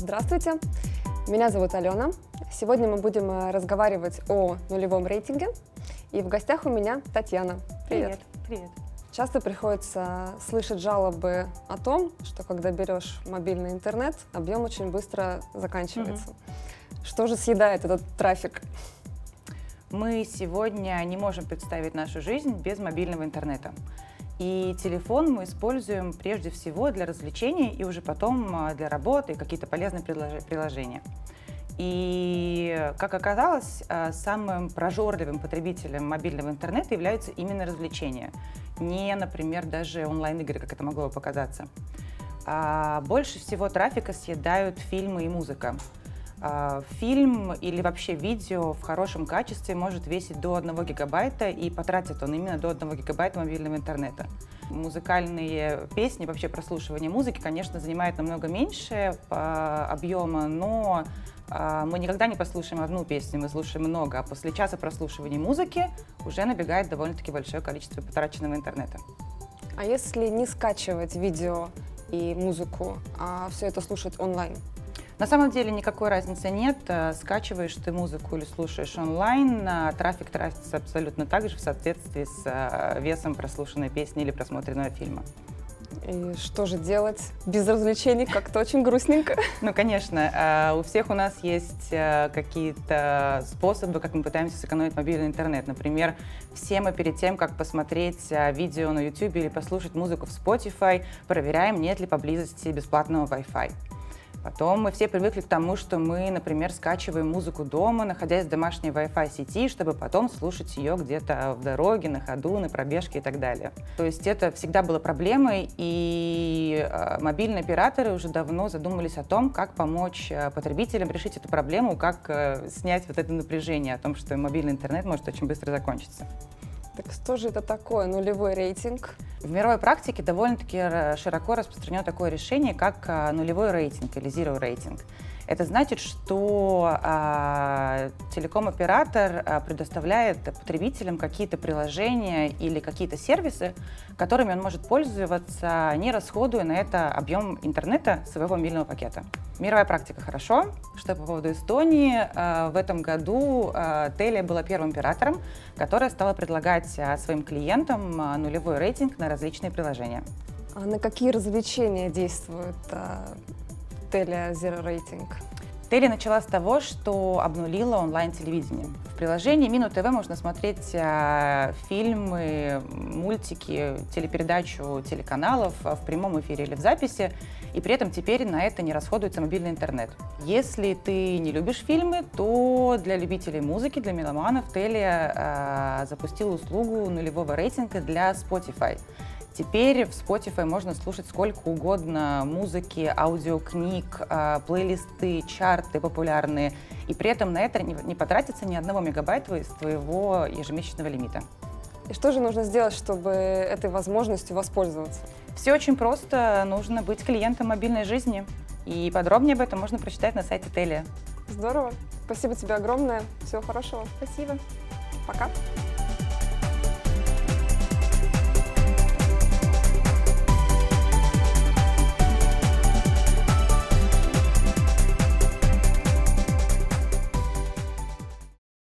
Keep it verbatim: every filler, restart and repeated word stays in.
Здравствуйте, меня зовут Алена. Сегодня мы будем разговаривать о нулевом рейтинге. И в гостях у меня Татьяна. Привет. Привет. Привет. Часто приходится слышать жалобы о том, что когда берешь мобильный интернет, объем очень быстро заканчивается. Mm-hmm. Что же съедает этот трафик? Мы сегодня не можем представить нашу жизнь без мобильного интернета. И телефон мы используем прежде всего для развлечений и уже потом для работы и какие-то полезные приложения. И, как оказалось, самым прожорливым потребителем мобильного интернета являются именно развлечения. Не, например, даже онлайн-игры, как это могло бы показаться. А больше всего трафика съедают фильмы и музыка. Фильм или вообще видео в хорошем качестве может весить до одного гигабайта, и потратит он именно до одного гигабайта мобильного интернета. Музыкальные песни, вообще прослушивание музыки, конечно, занимает намного меньше объема, но мы никогда не послушаем одну песню, мы слушаем много, а после часа прослушивания музыки уже набегает довольно-таки большое количество потраченного интернета. А если не скачивать видео и музыку, а все это слушать онлайн? На самом деле никакой разницы нет, скачиваешь ты музыку или слушаешь онлайн, трафик тратится абсолютно так же в соответствии с весом прослушанной песни или просмотренного фильма. И что же делать без развлечений? Как-то очень грустненько. Ну, конечно, у всех у нас есть какие-то способы, как мы пытаемся сэкономить мобильный интернет. Например, все мы перед тем, как посмотреть видео на YouTube или послушать музыку в Spotify, проверяем, нет ли поблизости бесплатного Wi-Fi. Потом мы все привыкли к тому, что мы, например, скачиваем музыку дома, находясь в домашней Wi-Fi сети, чтобы потом слушать ее где-то в дороге, на ходу, на пробежке и так далее. То есть это всегда было проблемой, и э, мобильные операторы уже давно задумались о том, как помочь э, потребителям решить эту проблему, как э, снять вот это напряжение о том, что мобильный интернет может очень быстро закончиться. Так что же это такое нулевой рейтинг? В мировой практике довольно-таки широко распространено такое решение, как нулевой рейтинг или zero рейтинг. Это значит, что а, телеком-оператор а, предоставляет потребителям какие-то приложения или какие-то сервисы, которыми он может пользоваться, не расходуя на это объем интернета своего мобильного пакета. Мировая практика хорошо. Что по поводу Эстонии, а, в этом году а, Telia была первым оператором, которая стала предлагать а, своим клиентам а, нулевой рейтинг на различные приложения. А на какие развлечения действует а... Telia Zero Rating? Telia начала с того, что обнулила онлайн-телевидение. В приложении Мину ТВ можно смотреть а, фильмы, мультики, телепередачу телеканалов в прямом эфире или в записи, и при этом теперь на это не расходуется мобильный интернет. Если ты не любишь фильмы, то для любителей музыки, для меломанов Telia а, запустила услугу нулевого рейтинга для Spotify. Теперь в Spotify можно слушать сколько угодно музыки, аудиокниг, плейлисты, чарты популярные, и при этом на это не потратится ни одного мегабайта из твоего ежемесячного лимита. И что же нужно сделать, чтобы этой возможностью воспользоваться? Все очень просто. Нужно быть клиентом мобильной жизни. И подробнее об этом можно прочитать на сайте Telia. Здорово. Спасибо тебе огромное. Всего хорошего. Спасибо. Пока.